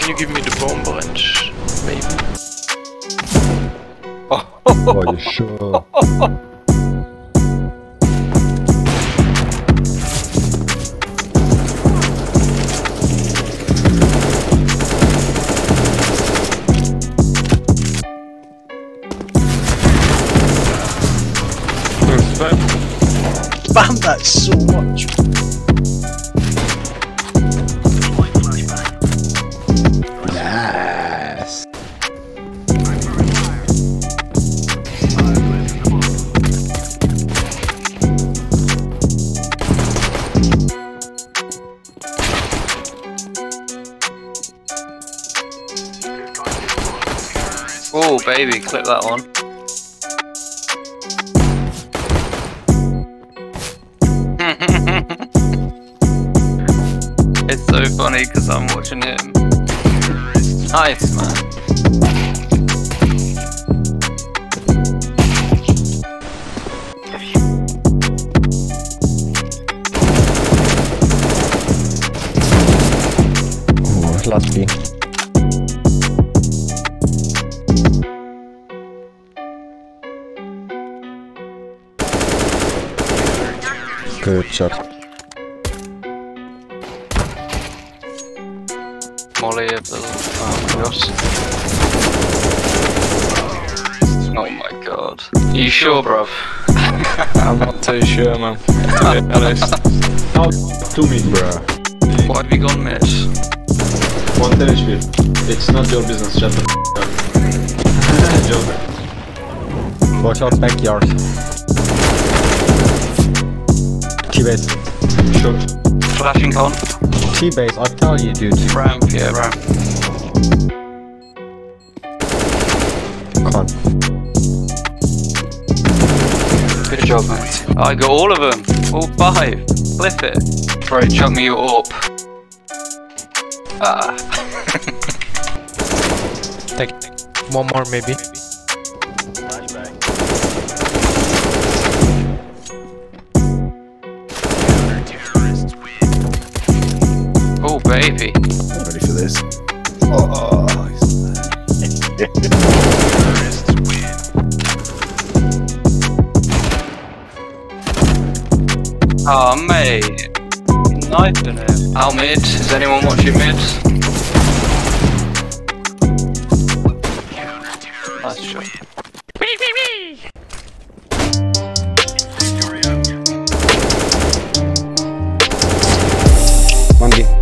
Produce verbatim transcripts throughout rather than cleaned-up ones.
you give me the bomb wrench? Maybe. Are you sure? Spam that so much. Nice. Oh baby, clip that one. It's so funny because I'm watching him. Nice, man. Oh, last B. Good shot. Molly of the... oh my gosh. Oh my god. Are you sure, bruv? I'm not too sure, man. To be honest. How to me, bruh? Why have you gone mid? One H P. It's not your business, shut the f*** up. Joker. Watch out, backyard. T-base. Short. Flashing con. T-base, I tell you, dude. Ramp, yeah, ramp. Con. Good job, mate. I got all of them. All five. Flip it. Bro, chuck me your AWP. Ah. Take one more, maybe. Oh, baby. I'm ready for this. Oh, oh mate. Knifing him. Out mid. Is anyone watching mid? Nice shot. One B.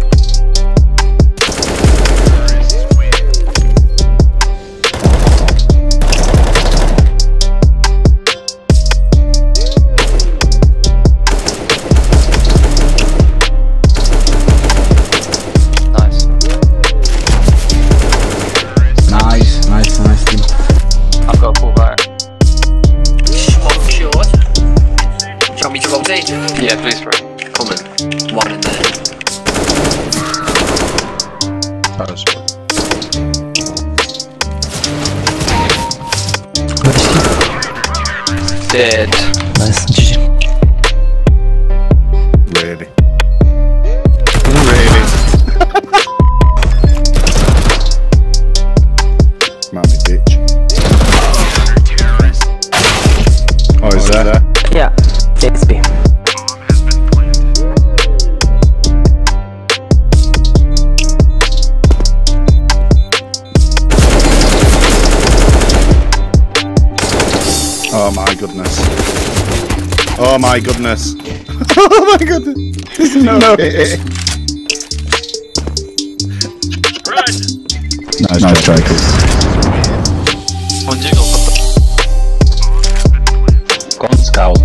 nice, nice, nice team. I've got to pull back. Smoke short. Do you want me to rotate? Yeah, please, bro. Come on. One in there. That was Dead. Nice. G G. Really? Really? Mammy bitch. Oh, is that there? Yeah, X P. Oh my goodness. Oh my goodness. Oh my goodness. This is no. no. Nice, nice strikers. One jiggle. Con scout.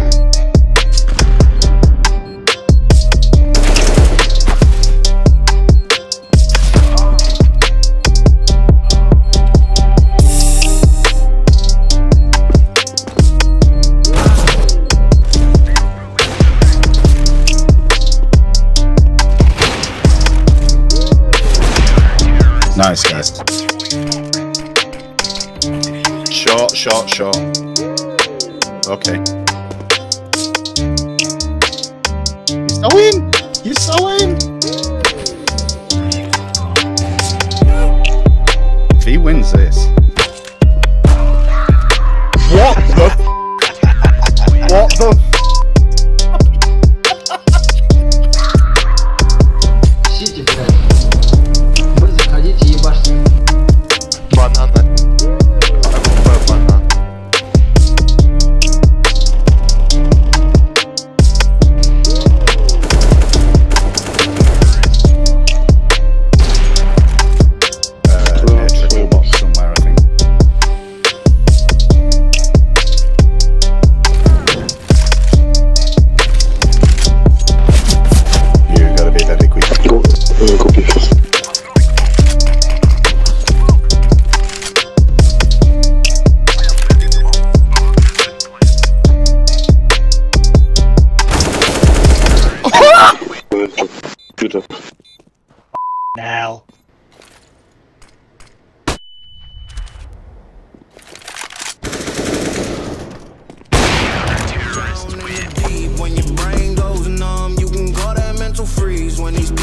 Nice guys. Short, short, short. Okay. You saw him! You saw him! Shooter. Now. When your brain goes numb, you can call that mental freeze. When these